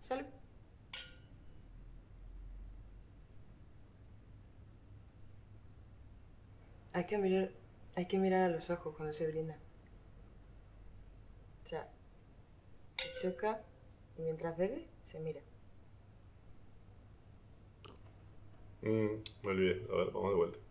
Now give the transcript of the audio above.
Salud. Hay que mirar a los ojos cuando se brinda. O sea, se choca y mientras bebe, se mira. Me olvidé. A ver, vamos de vuelta.